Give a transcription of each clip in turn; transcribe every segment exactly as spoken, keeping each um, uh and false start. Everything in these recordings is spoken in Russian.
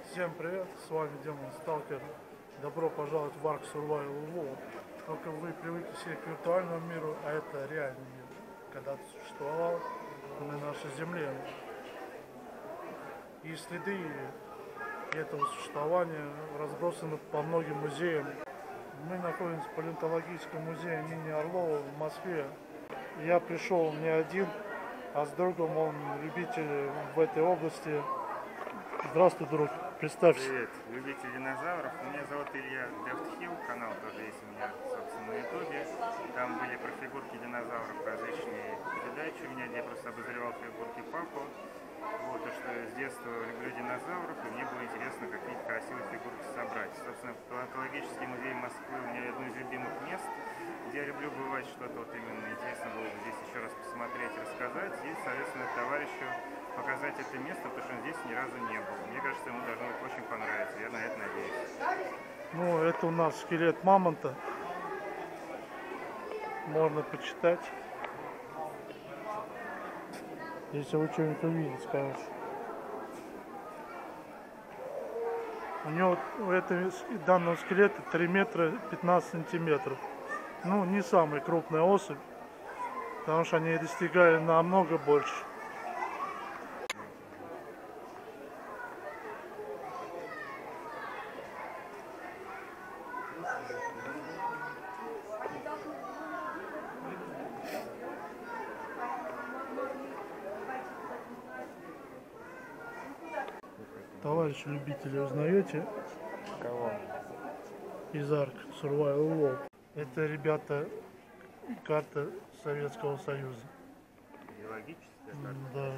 Всем привет, с вами Демон Сталкер. Добро пожаловать в Ark Survival World. Только вы привыкли все к виртуальному миру, а это реальный мир, когда-то существовал на нашей земле. И следы этого существования разбросаны по многим музеям. Мы находимся в палеонтологическом музее имени Орлова в Москве. Я пришел не один, а с другом, он любитель в этой области. Здравствуй, друг, представься. Привет, любитель динозавров. Меня зовут Илья Дефтхилл, канал тоже есть у меня, собственно, на ютубе. Там были про фигурки динозавров различные передачи у меня, где я просто обозревал фигурки папу. Вот, то, что с детства люблю динозавров, и мне было интересно какие-то красивые фигурки собрать. Собственно, палеонтологический музей Москвы у меня одно из любимых мест, где я люблю бывать, что-то вот именно интересно было бы здесь еще раз посмотреть, рассказать, и, соответственно, товарищу показать это место, потому что он здесь ни разу не был. Мне кажется, ему должно быть очень понравиться, я на это надеюсь. Ну, это у нас скелет мамонта. Можно почитать. Если вы что-нибудь увидите, конечно. У него, у этого данного скелета три метра пятнадцать сантиметров. Ну, не самая крупная особь, потому что они достигали намного больше. Товарищи любители, узнаете? Кого? Из Ark Survival World. Это, ребята, карта Советского Союза. Биологическая карта? Да.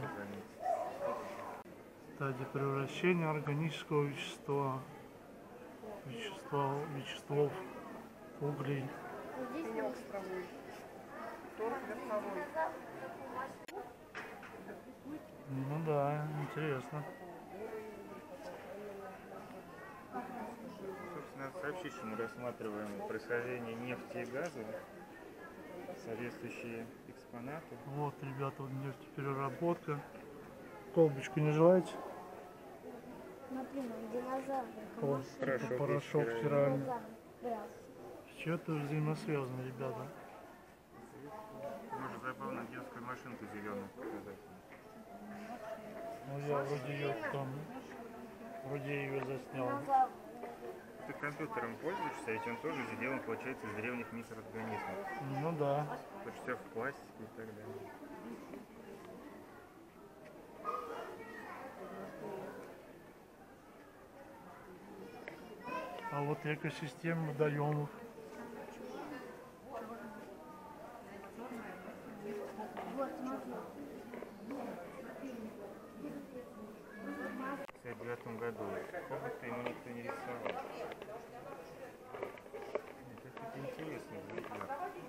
Стадия превращения органического вещества, вещества, веществов, углей. Ну да, интересно. Собственно, сообщить, что мы рассматриваем происхождение нефти и газа, соответствующие экспонаты. Вот, ребята, вот нефтепереработка. Колбочку не желаете? Например, динозавры. Вот, Порошок это порошок есть стиральный. Что-то взаимосвязано, ребята. Можно забавно детскую машинку зеленую показать. Ну, я вроде ее там, вроде ее заснял. Ты компьютером пользуешься, ведь он тоже сделан, получается, из древних микроорганизмов. Ну да. Это все в пластике и так далее. А вот экосистема водоемов. Вот, смотри. В пятьдесят девятом году. Хобота ему никто не рисовал. Это интересно, взгляд.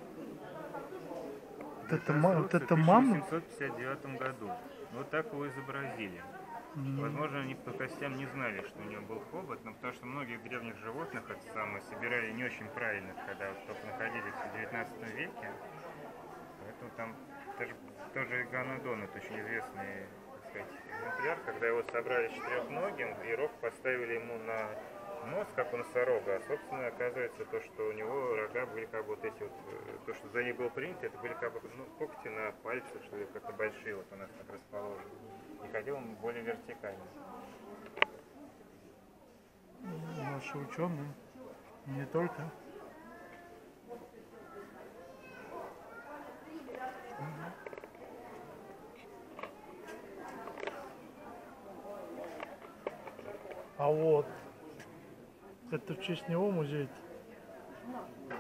Вот это, ма- вот это В мама? тысяча восемьсот пятьдесят девятом году. Вот так его изобразили. Возможно, они по костям не знали, что у него был хобот, но потому что многих древних животных это самое собирали не очень правильно, когда вот только находились в девятнадцатом веке. Поэтому там даже тоже Iguanodon, это очень известный, так сказать, экземпляр, когда его собрали четырехногим, и рог поставили ему на нос, как у носорога, а собственно оказывается то, что у него рога были как бы вот эти вот, то, что за ней было принято, это были как бы, ну, когти на пальцах, что ли, как-то большие вот у нас так расположены. И ходил он более вертикально. Наши ученые, не только. А вот, это в честь него музей? Да,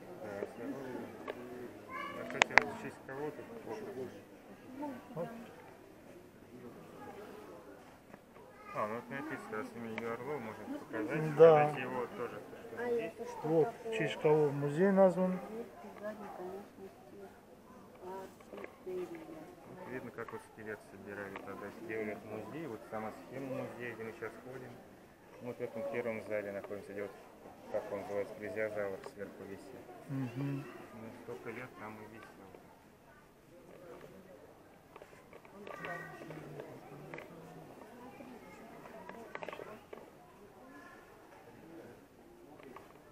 а, кстати, вот в честь кого-то. Вот. А, ну вот написано, раз имя Орлова, можно показать, Да. показать его тоже, то, что здесь. Вот, в честь кого музей назван. Вот видно, как вот скелет собирали тогда, сделали этот музей, вот сама схема музея, где мы сейчас ходим. Вот в этом первом зале находимся, где вот, как он называется, плезиозавр сверху висит. Угу. Ну, столько лет там и висел.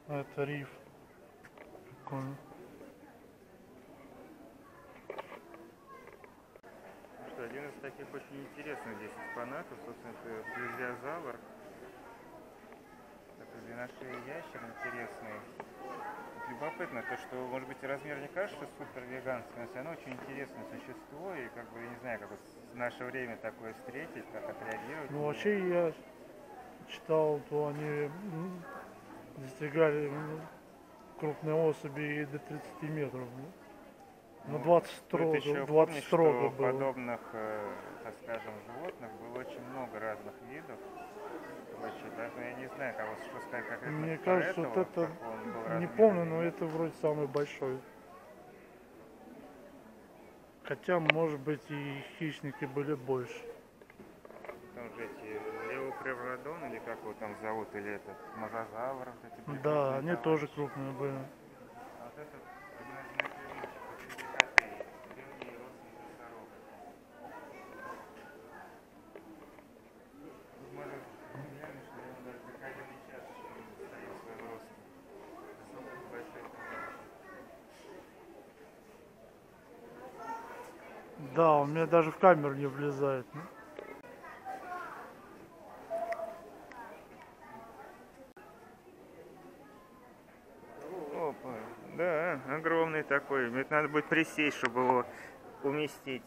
Это риф. Прикольно. Что, один из таких очень интересных здесь экспонатов, собственно, это плезиозавр. Такой длинношеый ящер интересный. Вот любопытно то, что, может быть, размер не кажется супер гигантским, но все равно очень интересное существо, и как бы, я не знаю, как вот в наше время такое встретить, как отреагировать. Ну, вообще, я читал, то они м, достигали м, крупные особи и до тридцати метров. Ну, двадцать строго, Тут еще двадцать помнишь, строго что было. подобных, э, так скажем, животных было очень много разных видов. Очень, даже я не знаю, кого, что сказать конкретно Мне про кажется, этого, вот это, какого он был не размера помню, или но нет. это вроде самый большой. Хотя, может быть, и хищники были больше. Там же эти леопревродон, или как его там зовут, или этот мозазавр, вот эти были Да, крупные они тоже товарищи. крупные были. А вот этот один из моих любимчиков, это дикотей, древний родственник носорога. Тут можно глянуть, что он даже доколенный час еще не стоит своим ростом. Особенно большой товарищ. Да, он мне даже в камеру не влезает. Ну. Опа, да, огромный такой. Это надо будет присесть, чтобы его уместить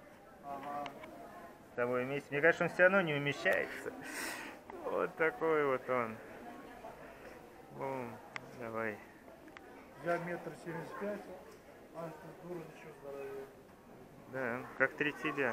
с тобой вместе. Мне кажется, он все равно не умещается. Вот такой вот он. Бум, давай. Я метр семьдесят пять, а этот дура еще здоровее. Да, как три тебя.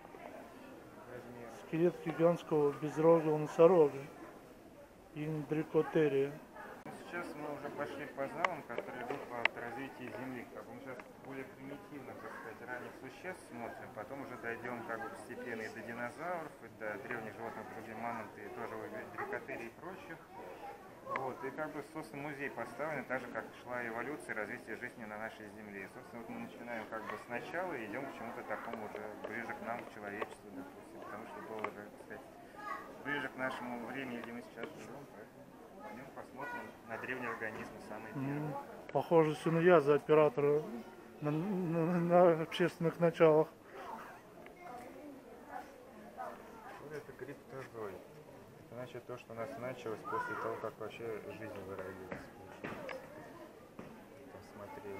Скелет гигантского безрогого носорога. Индрикотерия. Сейчас мы уже пошли по залам, которые идут от развития Земли. Как бы мы сейчас более примитивно, так сказать, ранних существ смотрим, потом уже дойдем как бы постепенно и до динозавров, и до древних животных, другие мамонты, и тоже дрикотерии и прочих. Вот, и как бы, собственно, музей поставлен, так же, как шла эволюция, развитие жизни на нашей Земле. И, собственно, вот мы начинаем как бы сначала и идем к чему-то такому уже ближе к нам, к человечеству, допустим, потому что было уже, так сказать, ближе к нашему времени, где мы сейчас живем, поэтому пойдем посмотрим на древние организмы, самые первые. М, Похоже, сегодня я за оператора на, на- на общественных началах. Вот это криптозоид. Это значит то, что у нас началось после того, как вообще жизнь выродилась. Посмотрели.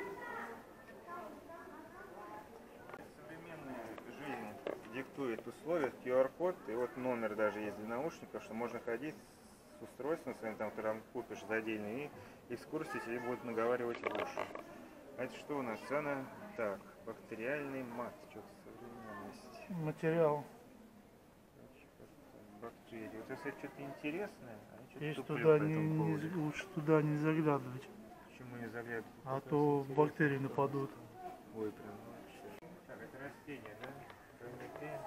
Современная жизнь диктует условия, ку ар код, и вот номер даже есть для наушников, что можно ходить с устройством своим, там, ты там купишь за отдельные, и экскурсии тебе будут наговаривать в уши. А это что у нас? Цена, так, бактериальный мат, что-то современность. Материал. Бактерии. Вот если что-то интересное, они что-то Есть туплю туда по не, этому не- поводу. лучше туда не заглядывать, Почему не заглядывать? а Как раз то интересно. бактерии нападут. Ой, прям вообще. Так, это растение, да? Прометей.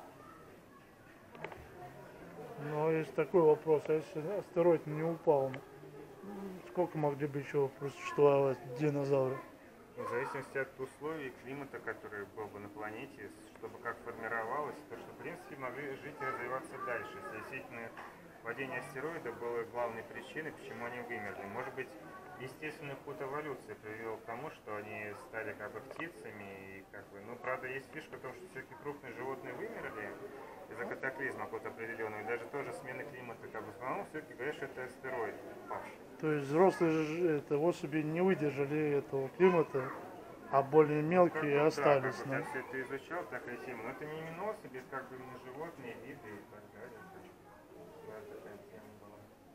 Но есть такой вопрос, а если астероид не упал, сколько могли бы еще просуществовать динозавры? В зависимости от условий климата, который был бы на планете, чтобы как формировалось, то что в принципе могли жить и развиваться дальше. Если действительно падение астероида было главной причиной, почему они вымерли. Может быть, естественный ход эволюции привел к тому, что они стали как бы птицами, и как бы, ну, правда, есть фишка в том, что все-таки крупные животные вымерли из-за катаклизма какого-то определенного, и даже тоже смены климата, как бы, но все-таки говорят, что это астероид упавший. То есть взрослые же это, особи не выдержали этого климата, а более мелкие Как бы, остались. Да, как бы, Да? я все это изучал, такая тема, но это не именосы, без как бы именно животные, виды и так далее. Да, такая тема была.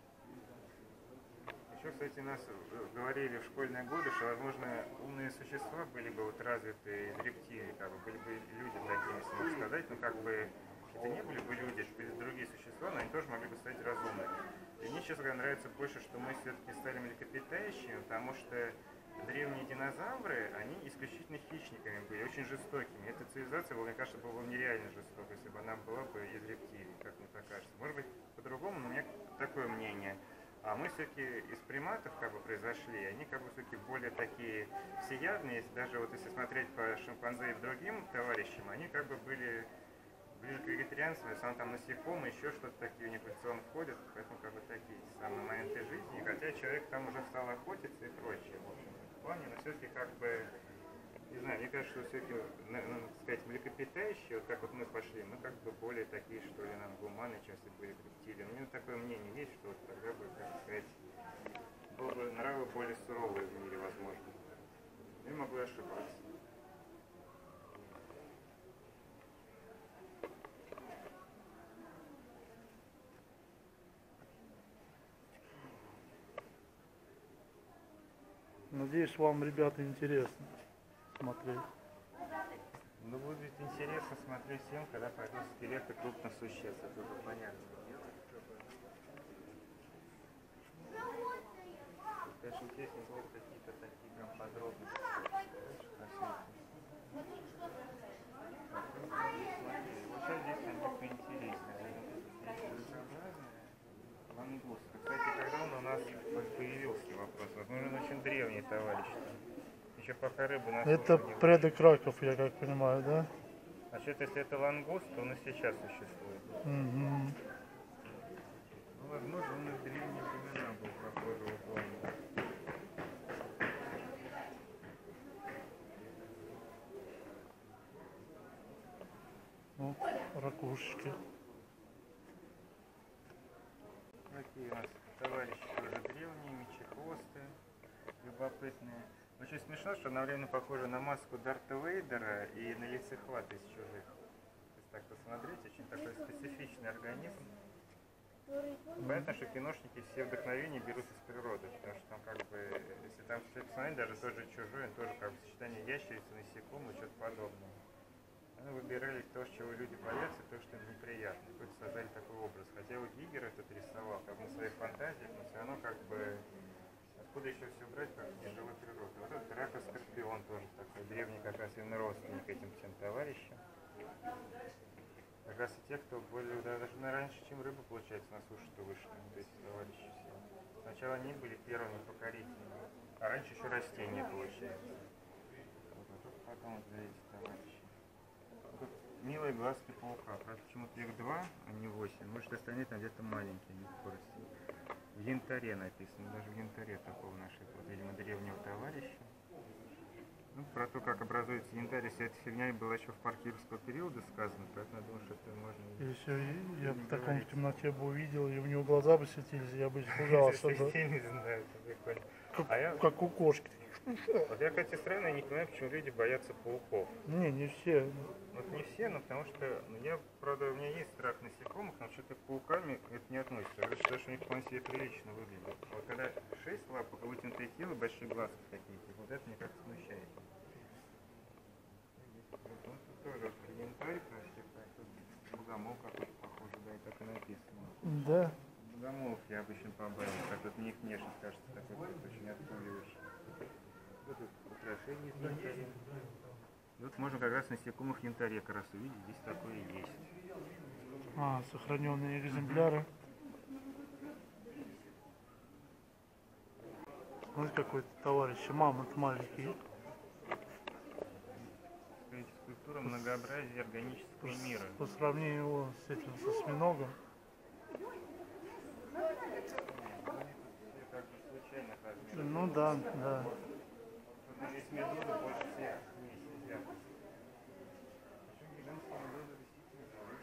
Еще, кстати, нас э, говорили в школьные годы, что, возможно, умные существа были бы вот развиты из рептилий, как бы были бы люди такими, если можно сказать, но как бы это не были бы люди, это были другие существа, но они тоже могли бы стать разумными. И мне, честно говоря, нравится больше, что мы все-таки стали млекопитающими, потому что древние динозавры, они исключительно хищниками были, очень жестокими. Эта цивилизация, была, мне кажется, была бы нереально жестокой, если бы она была бы из рептилий, как мне так кажется. Может быть, по-другому, но у меня такое мнение. А мы все-таки из приматов как бы произошли, они как бы все-таки более такие всеядные, даже вот если смотреть по шимпанзе и другим товарищам, они как бы были вегетарианство, если он там насекомые, еще что-то такие у них в рацион входят, поэтому как бы такие самые моменты жизни, хотя человек там уже стал охотиться и прочее. В общем, в плане, но все-таки как бы, не знаю, мне кажется, что все-таки, ну, так сказать, млекопитающие, вот как вот мы пошли, мы как бы более такие, что ли, нам гуманы, чем если были рептилии. У меня такое мнение есть, что вот тогда бы, как сказать, было бы нравы более суровые в мире, возможно. Я могу ошибаться. Надеюсь, вам, ребята, интересно смотреть. Ну, будет интересно смотреть всем, когда пойдут скелеты крупных существ, это уже понятно. Конечно, интереснее было какие-то такие прям подробности. Вот сейчас здесь они поинтереснее. Лангуст. Кстати, когда он у нас появился вопрос? Возможно, он очень древний товарищ. Еще пока рыбу на Это предок раков, я как понимаю, да? Значит, если это лангуст, то он и сейчас существует. Угу. Ну, возможно, он и в древние времена был похожего плана. Ну, ракушечки. Такие у нас товарищи тоже древние, мечехвосты, любопытные. Очень смешно, что одновременно похоже на маску Дарта Вейдера и на лицехват из чужих. То есть так посмотреть, очень такой специфичный организм. Понятно, что киношники все вдохновения берут из природы, потому что там как бы, если там посмотреть, даже тот же чужой, он тоже как бы сочетание ящерицы, насекомых, что-то подобное. Они выбирали то, чего люди боятся, то, что им неприятно. Хоть создали такой образ. Хотя вот Гигер этот рисовал, как бы на своих фантазиях, но все равно как бы откуда еще все брать, как из живой природы. Вот этот рака-скорпион тоже такой древний, как раз именно родственник этим всем товарищам. Как раз и те, кто были да, даже на раньше, чем рыба, получается, на суше-то вышли, вот эти товарищи все. Сначала они были первыми покорителями, а раньше еще растения, получается. Вот, а только потом вот для этих товарищей. Тут милые глазки паука. Правда, почему-то их два, а не восемь. Может, остальные там где-то маленькие, не в курсе. В янтаре написано. Даже в янтаре такого нашего, вот, видимо, древнего товарища. Ну, про то, как образуется янтарь, если эта фигня была еще в парке юрского периода сказано, поэтому я думаю, что это можно... Если я в таком в темноте бы увидел, и у него глаза бы светились, я бы испугался. Не знаю, это прикольно. А я... Как у кошки. Вот я, кстати, странно, я не понимаю, почему люди боятся пауков. Не, не все. Вот не все, но потому что, ну, я, правда, у меня есть страх насекомых, но что-то к пауками это не относится. Я считаю, что у них вполне себе прилично выглядит. Вот когда шесть лапок, вытянутое тело, большие глазки какие-то, вот это меня как-то смущает. Вот он тут тоже янтарь, тут богомол какой-то похожий, да, и так и написано. Да. Богомолов я обычно побаиваюсь, как вот у них внешность кажется такой очень отпугивающий. Вот тут украшение из янтаря. Тут можно как раз насекомых янтаря как раз увидеть, здесь такое и есть. А, сохраненные экземпляры. Смотри, какой-то товарищ, мамонт маленький. Скульптура многообразия органического мира. По сравнению его с этим, со осьминогом. Ну да, да. Здесь медузы больше всех вместе сидят. Причем гигантские медузы действительно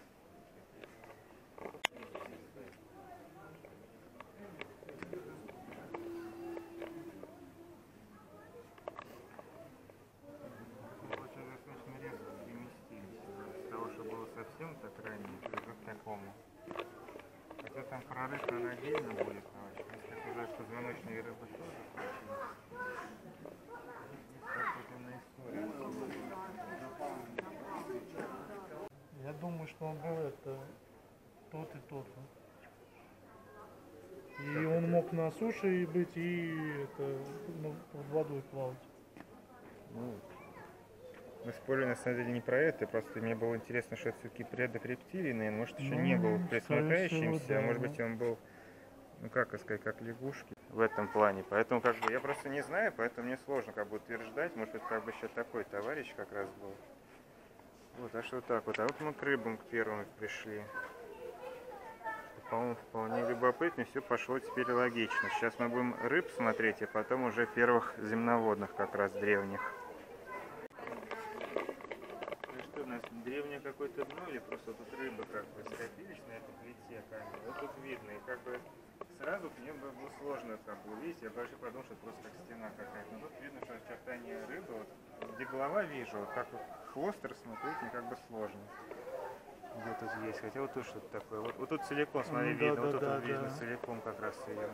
очень достаточно резко переместились. С того, что было совсем так ранее, к такому. Хотя там прорыв, наверное, отдельно будет, если сказать, что позвоночные рыбы тоже случились. Я думаю, что он был это тот и тот. И он мог на суше и быть, и это, ну, под водой плавать. Ну, мы спорили на самом деле не про это, просто мне было интересно, что это все-таки предок рептилий, наверное, может еще Ну, не был скорее пресмыкающимся, всего, а да. может быть он был, ну как сказать, как лягушки в этом плане. Поэтому как бы я просто не знаю, поэтому мне сложно как бы утверждать, может быть как бы еще такой товарищ как раз был. Вот, а что так вот. А вот мы к рыбам к первым пришли. По-моему, вполне любопытно, все пошло теперь логично. Сейчас мы будем рыб смотреть, а потом уже первых земноводных, как раз древних. Ну что, у нас древнее какое-то дно или просто тут рыбы как бы скопились на этой плите камеры? Вот тут видно, и как бы сразу мне было сложно как бы увидеть, я вообще подумал, что это просто как стена какая-то. Но тут видно, что очертания рыбы, вот где голова вижу, вот как вот хвост рассмотреть мне как бы сложно. Где тут есть? Хотя вот тут что-то такое. Вот, вот тут целиком, смотри, Да, видно. да, Вот тут да, вот видно да. целиком как раз ее.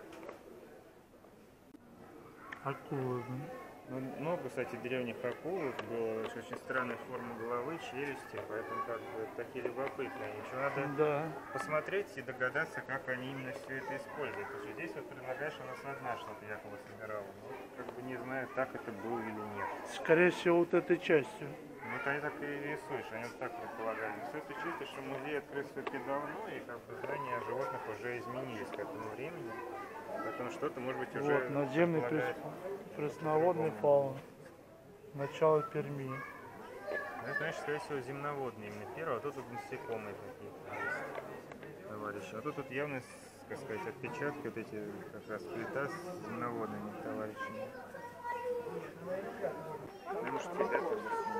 Акулы. Ну, много, кстати, древних акул было очень странная форма головы, челюсти, поэтому как бы такие любопытные. Еще надо Да. посмотреть и догадаться, как они именно все это используют. Потому что здесь вот предлагаешь, у нас одна что-то якобы собирала. Ну, как бы не знаю, так это было или нет. Скорее всего, вот этой частью. Ну, вот они так и рисуешь, они вот так предполагали. Но это чисто, что музей открылся все-таки давно, и как бы знания о животных уже изменились к этому времени. Поэтому что-то, может быть, уже Вот, надземный предполагает прес- пресноводный фаун. Начало Перми. Ну, это, значит, скорее всего, земноводные именно первые, а тут вот насекомые какие-то есть, товарищи. А тут вот явно, как сказать, отпечатки, вот эти как раз плита с земноводными товарищами. Потому что ребята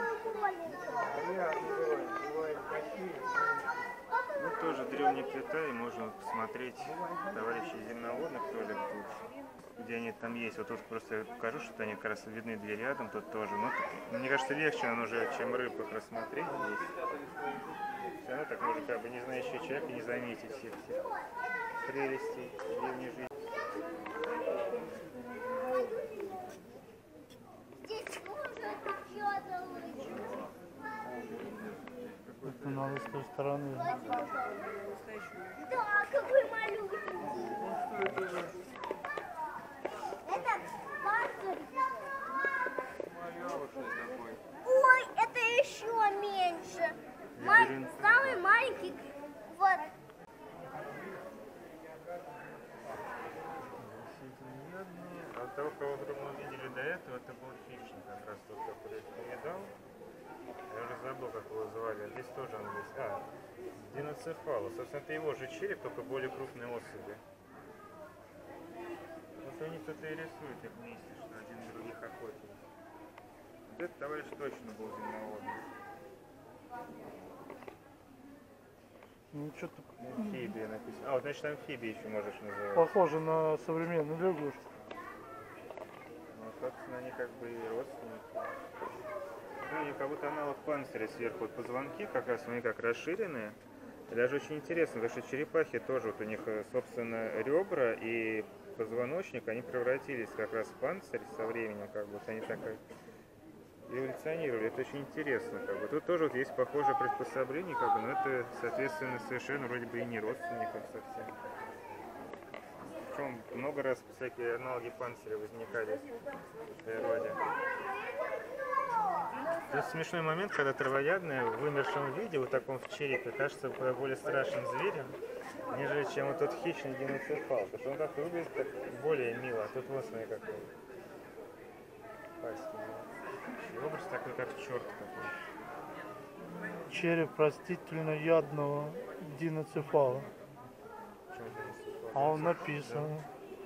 ну, тоже древняя плита, и можно посмотреть товарищей земноводных тоже тут, где они там есть. Вот тут просто я покажу, что они как раз видны две рядом, тут тоже. Но тут, мне кажется, легче он уже, чем рыб их рассмотреть здесь. Все равно так может, как бы не знающий человек и не заметить всех этих прелестей древней жизни. Здесь можно что-то лучше. Это надо с той стороны. Да, какой малюсенький. Это панцирь. Ой, это еще меньше. Ма- самый маленький. Вот. А от того, кого вдруг мы видели до этого, это был хищник, как раз тот, который повидал. Я уже забыл, как его звали. А здесь тоже он есть. А, диноцефалус. Собственно, это его же череп, только более крупные особи. Вот они кто-то и рисует их вместе, что один других охотник. Вот этот товарищ точно был земноводный. Ну, что-то Амфибия написано. А, вот значит амфибия еще можешь называть. похоже на современную лягушку. Ну, собственно, они как бы и родственники. Ну, и как будто аналог панциря сверху. Вот позвонки как раз они как расширенные. И даже очень интересно, потому что черепахи тоже, вот у них, собственно, ребра и позвоночник, они превратились как раз в панцирь со временем, как бы вот они так эволюционировали. Это очень интересно. Как бы. Тут тоже вот есть похожее приспособление, как бы, но это, соответственно, совершенно вроде бы и не родственников совсем. Причем много раз всякие аналоги панциря возникали в природе. Тут смешной момент, когда травоядные в вымершем виде, вот таком в черепе, кажется куда более страшным зверем, нежели чем вот тот хищный диноцефал. Потому что он как-то выглядит так более мило, а тут вот смотри какой. Пасть. И образ такой, как черт какой. Череп растительноядного диноцефала. Почему диноцефал? А он написан.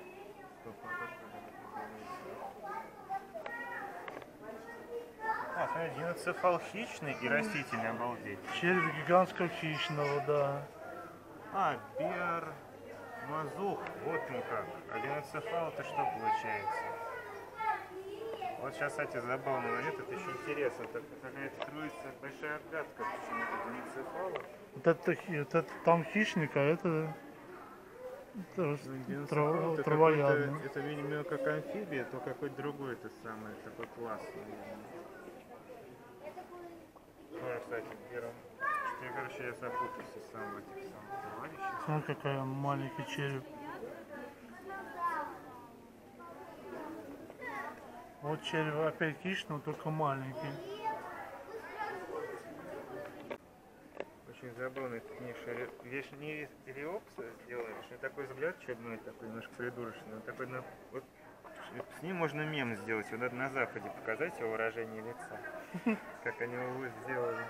А, смотри, диноцефал хищный и растительный, обалдеть. Череп гигантского хищного, да. А, биар мазух, вот он как. А диноцефал это что получается? Вот сейчас, кстати, забавный момент, это еще интересно. Это какая-то кроется большая отгадка, почему это диноцефалу. Вот это, хи- вот это там хищник, а это, это рас- Диноцефал трав- это травоядный. какой-то- это, видимо, как амфибия, то какой-то другой, это самый такой класс, наверное. Тоже, кстати, первым. Что я, короче, я запутался сам в этих самых товарищей. Смотри, какой маленький череп. Вот череп опять хищного, только маленький. Очень забавный книжка. Вишни Риопса сделали, что такой взгляд чудной, такой немножко придурочный. Вот такой, на, вот, С ним можно мем сделать, вот надо на Западе показать его выражение лица, как они его сделали.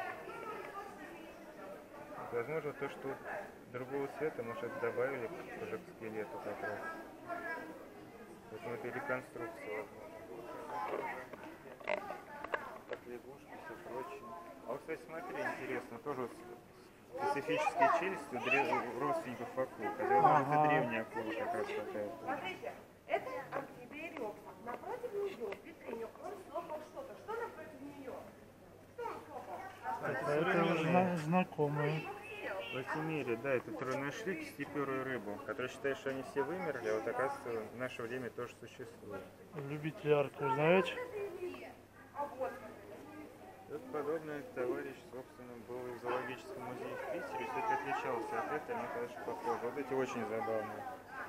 Возможно, то, что другого цвета, может, это добавили уже к скелету как раз. Поэтому это реконструкция, возможно. Как лягушки, все прочее. А вот, кстати, смотри, интересно, тоже вот специфические челюсти у древ- родственников акул. Хотя, возможно, это древняя акула как раз какая-то. Смотрите, это антибиориопса. Напротив нее, в витрине, он слопал что-то. Что напротив нее? Что он слопал? Это зна- знакомые. В Альтимире, да, это трое нашли кистеперую рыбу, которые считают, что они все вымерли, а вот оказывается в наше время тоже существует. Любители арки, узнаете? Вот подобный товарищ, собственно, был и в зоологическом музее в Питере, все-таки отличался от этого, мне кажется, похоже. Вот эти очень забавные.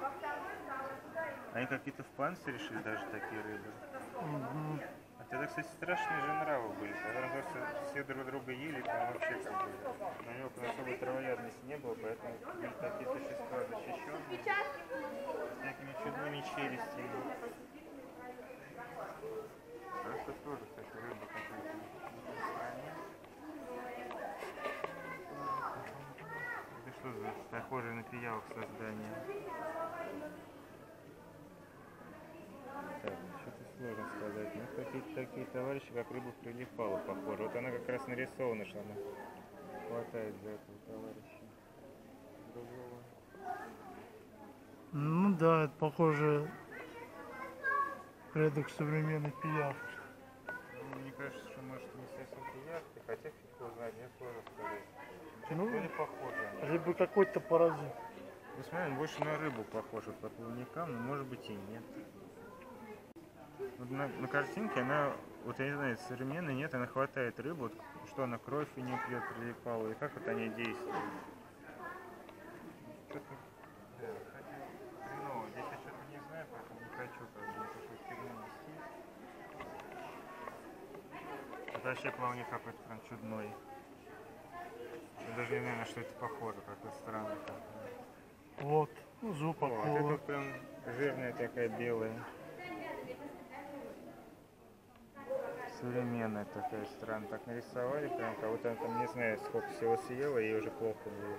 Они какие-то в панцире шли даже такие рыбы. Угу. А тогда, кстати, страшные же нравы были. Когда просто все друг друга ели, там вообще как бы на него особой травоядности не было, поэтому были такие существа защищенные, с такими чудными челюстями. А это тоже, кстати, рыба какая-то. Это что за похожее на пиявок создание? Так, что-то сложно сказать. Ну, какие-то такие товарищи, как рыба прилипала, похоже. Вот она как раз нарисована, что она хватает за этого товарища. Другого. Ну да, это похоже предок современной пиявки. Ну, мне кажется, что может не совсем пиявки, хотя фиг его знает, мне сложно сказать. Ну, Вроде похоже. либо какой-то паразит. Ну, смотри, он больше на рыбу похож, вот по плавникам, но может быть и нет. Вот на, на картинке она, вот я не знаю, современная нет, она хватает рыбу, вот, что она кровь и не пьет, прилипала, и как вот они действуют. Что-то, да, хотя, хреново, здесь я что-то не знаю, поэтому не хочу как бы какую-то фигню нести. Это вообще плавник какой-то прям чудной. Я даже не знаю, на что это похоже, как-то странно. Вот, зуб О, вот это акулы. вот прям жирная такая белая. Современная такая страна. Так нарисовали, прям кого-то она там не знаю сколько всего съела, и уже плохо будет.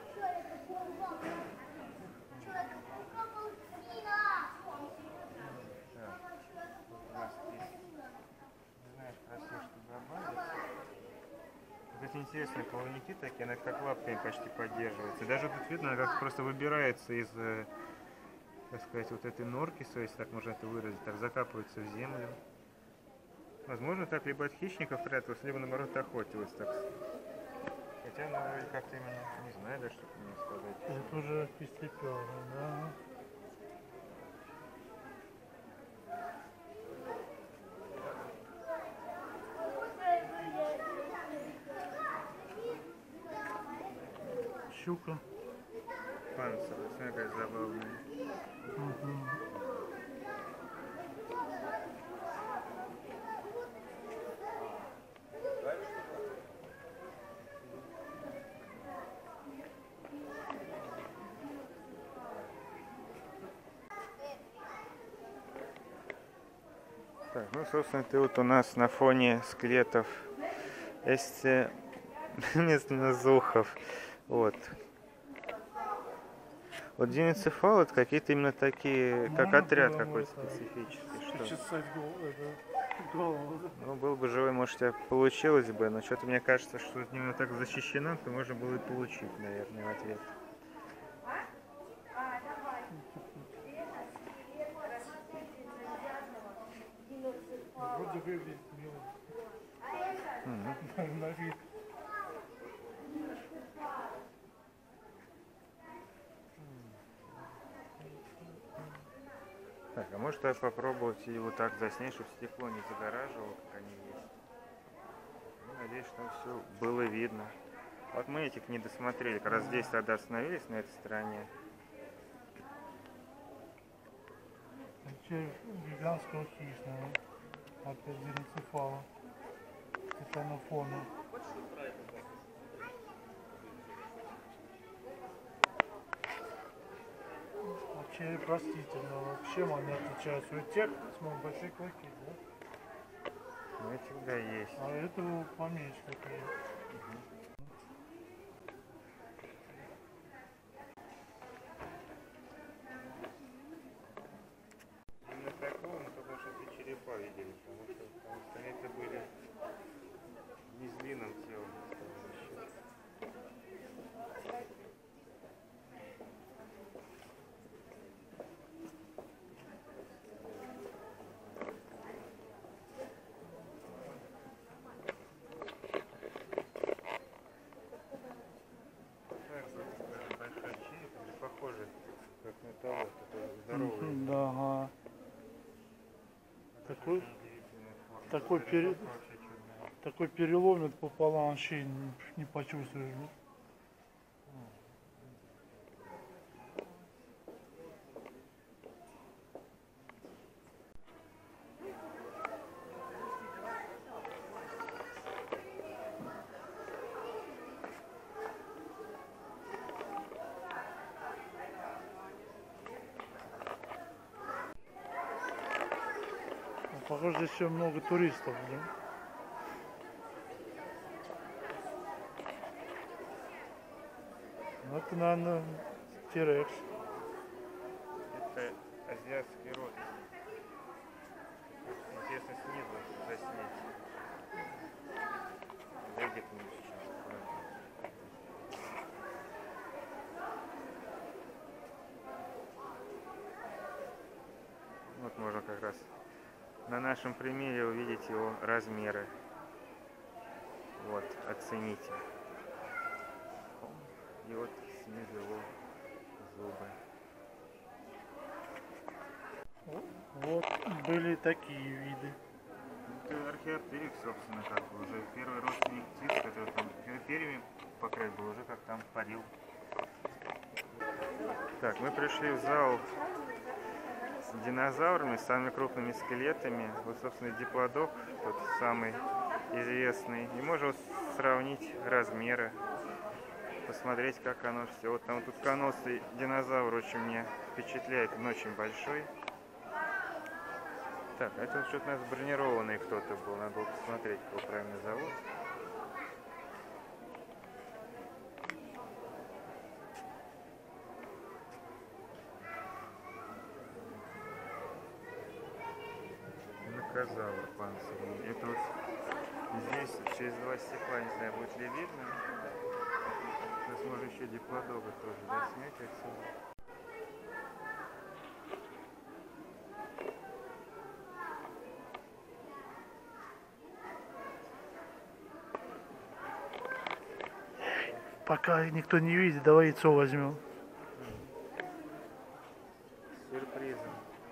Так, вот у нас есть, не знаю, спросил, что добавить. Вот эти интересные плавники такие, она как лапками почти поддерживается. И даже тут видно, она как просто выбирается из, э, так сказать, вот этой норки, если так можно это выразить, так закапывается в землю. Возможно, так либо от хищников пряталась, либо наоборот охотилась. Так. Хотя, ну, вроде как-то именно, не знаю, да, что мне сказать. Это уже кистеперый, да. Щука. Панцирь, смотри, какая забавная. Угу. Так, ну, собственно, ты вот у нас на фоне скелетов эсте местно зухов. Вот. Вот динецефал это какие-то именно такие, как Можно отряд было какой-то это специфический. Что? Почесать голову, это, голову. Ну, был бы живой, может, у тебя получилось бы, но что-то мне кажется, что это именно так защищено, то можно было и получить, наверное, в ответ. Вроде выглядит мило. Мгм. На вид. Так, а может я попробовать и вот так заснять, чтобы стекло не загораживало, как они есть. Ну, надеюсь, что все было видно. Вот мы этих не досмотрели, как раз здесь тогда остановились на этой стороне. Червь гигантского хищного. Опять динецефала. Титанофона. череп растительного. Чем они отличаются? У тех смотри, большие клыки, да? Ну, этих, да, есть. А этого поменьше такие. Именно такого мы только что эти черепа видели, потому что, потому что это были не с длинным телом, скажем, еще. Так, вот, большой череп, похоже, как на того, такой здоровый. Мгм, да, ага. Такой, Удивительная форма. такой, Даже пере- вообще чудная. такой переломит пополам, вообще не, не почувствуешь. Да? Ну, похоже, здесь еще много туристов, да? Ну, это, наверное, Тирекс. Это азиатский род. Интересно снизу заснять. Зайди к нему сейчас. Вот можно как раз на нашем примере увидеть его размеры. Вот, оцените. И вот снизу его зубы. Вот были такие виды. Это археоптерикс, собственно, как бы уже первый родственник птиц, который там перьями покрыт был, уже как там парил. Так, мы пришли в зал с динозаврами, с самыми крупными скелетами. Вот, собственно, диплодок, тот самый известный. И можно сравнить размеры, посмотреть, как оно все. Вот там вот узконосый динозавр очень меня впечатляет, он очень большой. Так, это вот что-то у нас бронированный кто-то был, надо было посмотреть, кого правильно зовут. Динозавр панцирный. Это вот здесь через два стекла, не знаю, будет ли видно. Сейчас можно еще диплодога тоже доснять отсюда. Пока никто не видит, давай яйцо возьмем. Сюрпризом.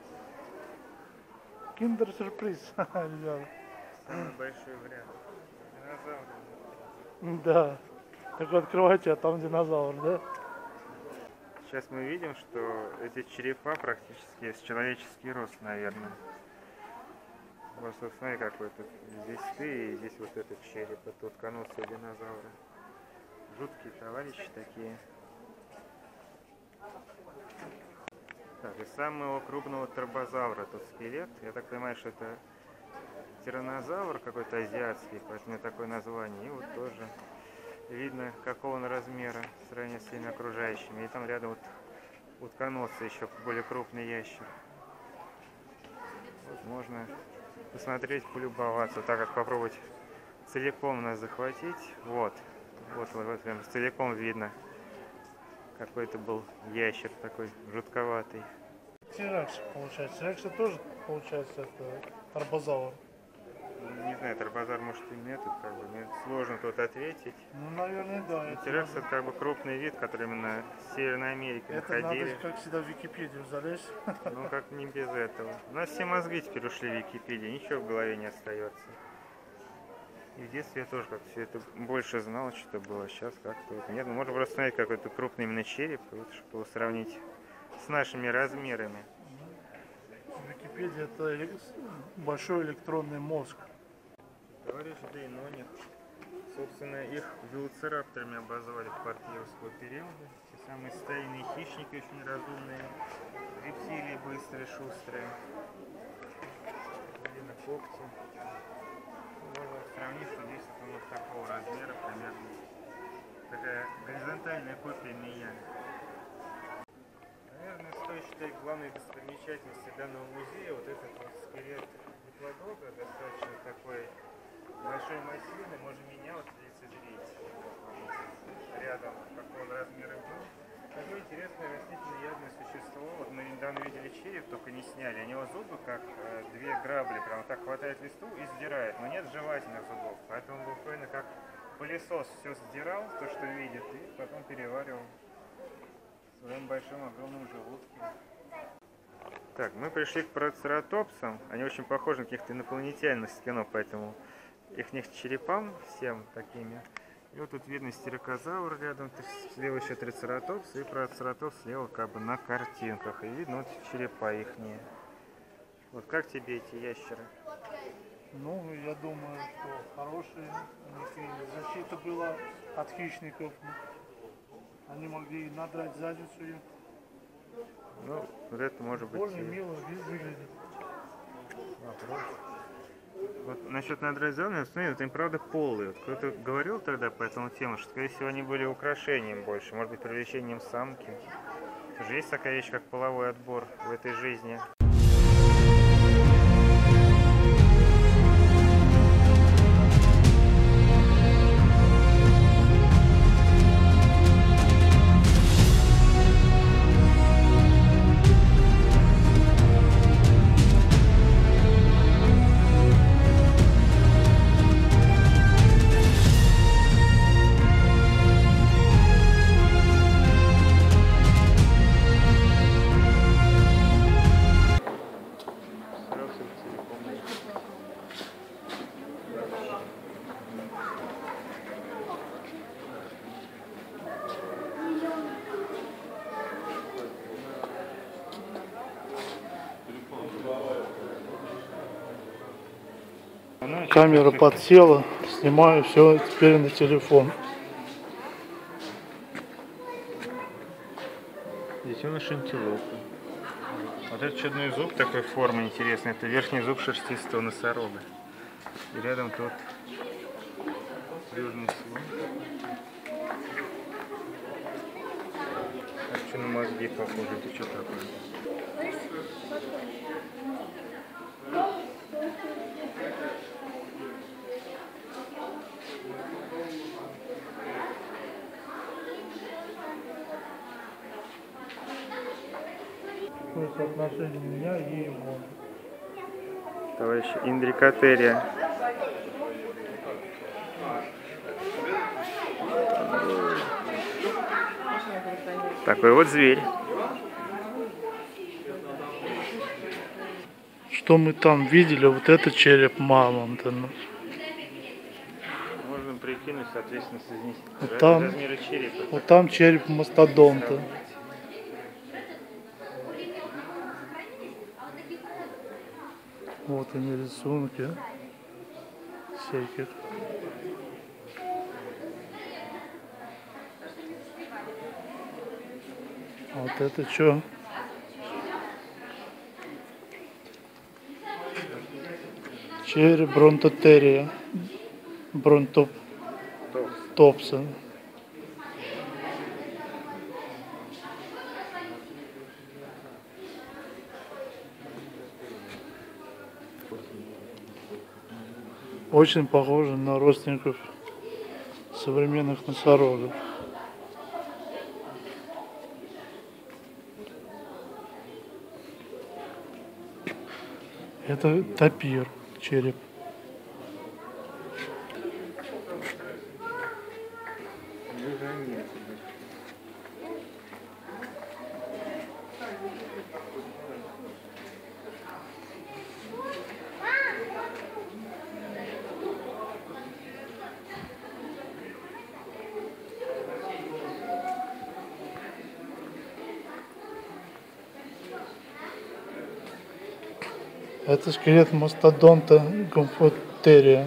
Киндер-сюрприз, ребята. Самый большой вариант. Динозавр. Да. Так вы открываете, а там динозавр, да? Сейчас мы видим, что эти черепа практически с человеческий рост, наверное. Вот, смотри, какой тут. Здесь ты, и здесь вот этот череп. Это утконосый динозавра. Жуткие товарищи такие. Так, и самого крупного торбозавра тут скелет. Я так понимаю, что это тираннозавр какой-то азиатский, поэтому такое название. И вот тоже видно, какого он размера в сравнении с всеми окружающими. И там рядом вот утконосый, еще более крупный ящер. Вот можно посмотреть, полюбоваться. Вот так как попробовать целиком нас захватить. Вот. Вот, вот, вот прям целиком видно. Какой-то был ящер такой жутковатый. Тирекс получается. Тирекс тоже получается это арбозавр. Не знаю, торбозавр, может, именно этот, как бы, мне сложно тут ответить. Ну, наверное, да. Это, Тирекс это как бы крупный вид, который именно в Северной Америке это находили. надо, как всегда, в Википедию залезть. Ну как не без этого. У нас все мозги теперь ушли в Википедию, ничего в голове не остается. И в детстве я тоже как все это больше знал, что было. Сейчас как-то вот нет. Ну, можно просто смотреть какой-то крупный именно череп, вот, чтобы его сравнить с нашими размерами. Википедия это эле- большой электронный мозг. Товарищ Дейноник. Собственно, их велоцирапторами обозвали в парке юрского периода. Те Самые стайные хищники очень разумные. Рептилии быстрые, шустрые. Длинные когти. Можно сравнить, что здесь вот у нас такого размера примерно. Такая горизонтальная копия меня. Наверное, стоит считать главной достопримечательностью данного музея вот этот вот скелет диплодога, достаточно такой большой, массивный, можно меня вот лицезреть рядом, какого размера был. Такое интересное растительноядное существо. Вот мы недавно видели череп, только не сняли. У него зубы как э, две грабли, прям так хватает листу и сдирает. Но нет жевательных зубов, поэтому буквально как пылесос все сдирал, то что видит, и потом переваривал в своем большом огромном желудке. Так, мы пришли к парацератопсам. Они очень похожи на каких-то инопланетян из кино, поэтому их них черепам всем такими. И вот тут видно стерокозавр рядом, слева еще трицератопс, и парацератопс слева как бы на картинках. И видно вот черепа ихние. Вот как тебе эти ящеры? Ну, я думаю, что хорошие. У них и защита была от хищников. Они могли надрать задницу им. Ну, вот это может быть... Больно мило выглядит. Вопрос. Вот насчет надразенных, смотри, вот они правда полые. Вот кто-то говорил тогда по этому тему, что, скорее всего, они были украшением больше, может быть, привлечением самки. Тоже есть такая вещь, как половой отбор в этой жизни. Камера подсела, снимаю все теперь на телефон. Детеныш антилопы. Вот этот чудной зуб такой формы интересной, это верхний зуб шерстистого носорога. И рядом тут южный слон. Так что на мозги похоже, это что такое? То есть отношение меня и его. Товарищ Индрикотерия. Такой вот зверь. Что мы там видели, вот это череп мамонта. Можно прикинуть, соответственно, соотнести Вот там, размеры черепа. вот там череп мастодонта. Вот они рисунки всяких. А вот это что? Череп бронтотерия. Бронтопса. Очень похоже на родственников современных носорогов. Это тапир, череп. Это скелет мастодонта гомфотерия.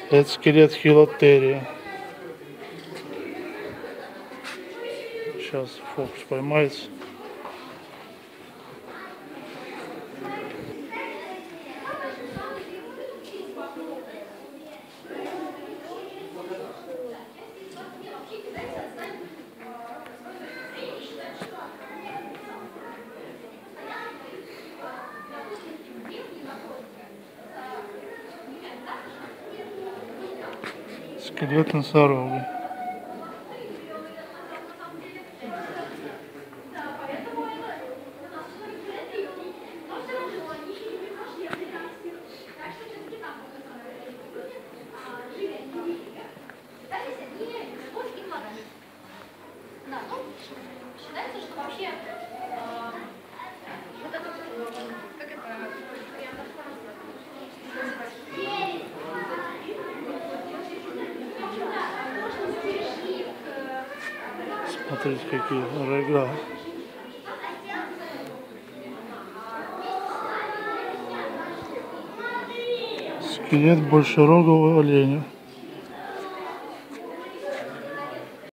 Это скелет хилотерия. Сейчас фокус поймается. Скелет носорога. Считается, что вообще э, вот это, как это, я Смотрите, какие рога. Скелет большерогого оленя.